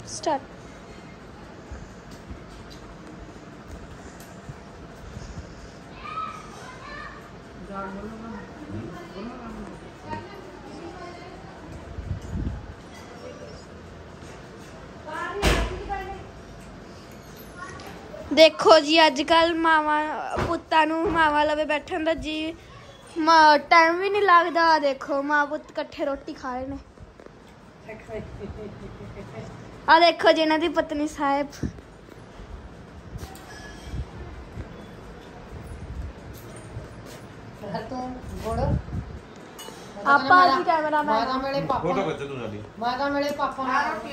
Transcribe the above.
Start. देखो जी अजकल मावा पुत्तां नूं मावा लवे बैठन दा जी टाइम भी नहीं लगता। देखो मां पुत कट्ठे रोटी खा रहे ने। आ देखो जी इन्हां दी पत्नी साहिब। आपा जी कैमरा मैन माता मेरे पापा